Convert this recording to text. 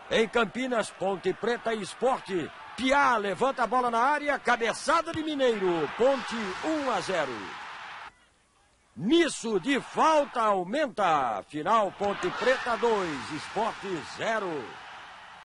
Em Campinas, Ponte Preta e Sport. Piá levanta a bola na área, cabeçada de Mineiro. Ponte 1-0. Nisso de falta aumenta. Final Ponte Preta 2, Sport 0.